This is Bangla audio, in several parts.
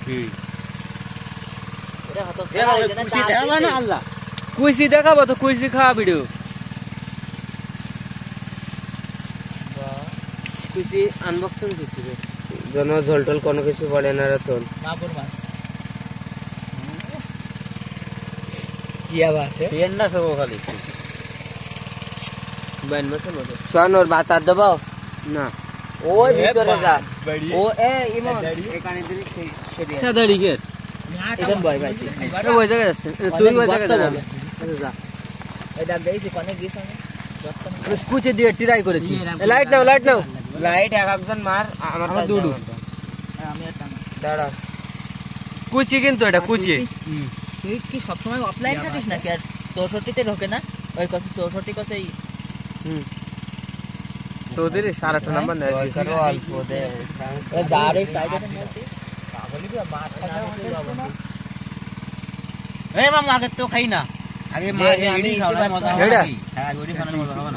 কুইসি দেখাবো তো, কুইসি খাওয়া ভিডিও। কুইসি আনবক্সিং করতে যেন ঝোল টোল কোনো কিছু পড়ে না রে তোর। মাগুর মাছ কি আবার সিএনডা সব খালি বাইন মাছের মতো। শোন ওর ভাত আর দেবো না, ওই ভিতরে যা। ও এ ইমন এখানে দিলি সেটি সাদাড়ি কে এখন বয় ভাই ওই জায়গায় যাচ্ছে, তুই ওই জায়গায় যা। যা এই ডাক দেইছি কোনে গিয়েছ আমি কুচে দিয়ে ট্রাই করেছি। Light now, light now, light একজন মার। আমার দুডু আমি একটা দাঁড়া। কুচি কিন্তু এটা কুচি। তুই কি সব সময় অফলাইন থাকিস নাকি? আর 64 তে ঢোকে না ওই কত 64 কসেই তোদের 8.5 নাম্বার নেয় করো অল্প দে। ওই যারে সাইডে মধ্যে পাগলি তো মাছ খাওয়া হতে যাব। এই মামা আগে তো খাই না, আগে মাছ আমি খাওয়ার মজা হবে না। হ্যাঁ ওইটি খাওয়ার মজা হবে না।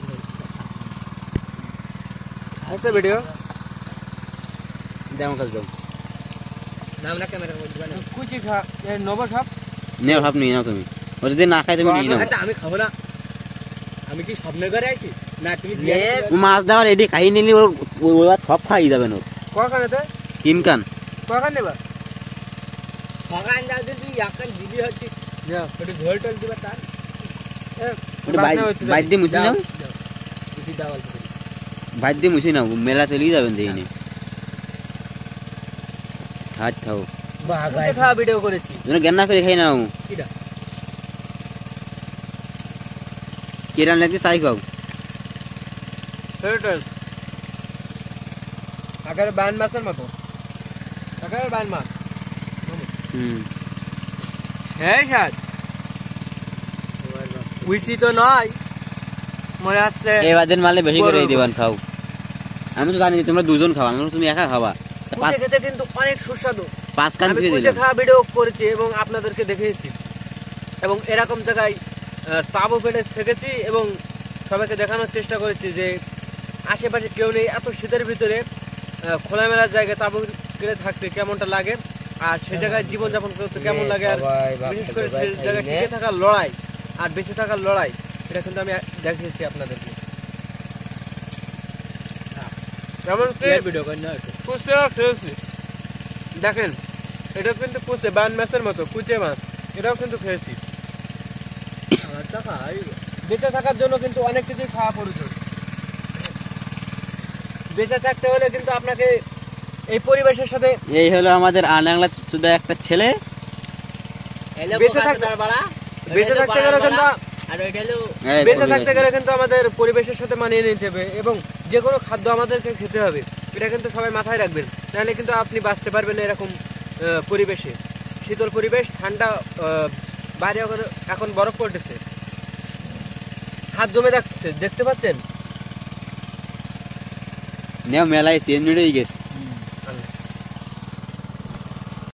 ऐसे वीडियो देम कर दो নাম না ক্যামেরার মধ্যে বানা कुछ खा ये नोबा खा নেও ভাব নিয়ে নাও তুমি, ওই যদি না খাই তুমি নিয়ে নাও। আমি খাবো না, আমি কি স্বপ্ন করে আইছি না? তুমি মাছ দেওয়ার এডি খাই নিলি ওই সব খাই যাবে না। को खाने थे তিন কান को खाने बा সগান দাও তুই একান দিবি হচ্ছে या একটু ঝোল টল দিবা তার বাইর দিয়ে মুছি নাও, কিছু দাও অল্প করে। বাইর দিয়ে মুছি নাও, মেলা চলেই যাবেন দেখিনি। হাত খাও कुछ खा वीडियो করেছি তুমি জ্ঞান না করে খাই নাও। কিটা কেরান লাগতে চাই খাও। ফিল্টার্স আগার বান মাছের মতো, আগার বান মাছ। হ্যাঁ স্যার উইসি তো নয় মনে আসছে। এবাদের মালে বেশি করে দিবান খাও। আমি তো জানি তোমরা দুজন খাওয়া, আমি তুমি একা খাওয়া। কুচে খেতে কিন্তু অনেক সুস্বাদু। 5 কান আমি দিয়ে কুচে দিলাম। খাওয়া ভিডিও করেছি এবং আপনাদেরকে দেখিয়েছি, এবং এরকম জায়গায় তাবু পেটে থেকেছি এবং সবাইকে দেখানোর চেষ্টা করেছি যে আশেপাশে কেউ নেই, এত শীতের ভিতরে খোলামেলা জায়গায় তাবু কেটে থাকতে কেমনটা লাগে, আর সে জায়গায় জীবনযাপন করতে কেমন লাগে, আর বিশেষ করে সে জায়গায় টিকে থাকার লড়াই আর বেঁচে থাকার লড়াই, এটা কিন্তু আমি দেখিয়েছি আপনাদেরকে। যেমন ভিডিও করেন না কুচে খেয়েছি, দেখেন এটা কিন্তু কুচে বান মাছের মতো কুচে মাছ, এটাও কিন্তু খেয়েছি। বেঁচে থাকার জন্য কিন্তু অনেক কিছু খাওয়া প্রয়োজন। বেঁচে থাকতে হলে কিন্তু আপনাকে এই পরিবেশের সাথে, এই হলো আমাদের আনাংলা চুদা একটা ছেলে। বেঁচে থাকতে গেলে কিন্তু আর ওইটা হলো বেঁচে থাকতে গেলে কিন্তু আমাদের পরিবেশের সাথে মানিয়ে নিতে হবে এবং যে কোনো খাদ্য আমাদেরকে খেতে হবে, এটা কিন্তু সবাই মাথায় রাখবেন। নাহলে কিন্তু আপনি বাঁচতে পারবেন না এরকম পরিবেশে। শীতল পরিবেশ, ঠান্ডা, বাইরে এখন বরফ পড়তেছে, হাত জমে যাচ্ছে, দেখতে পাচ্ছেন। নেও মেলায় চেঞ্জ হয়ে গেছে।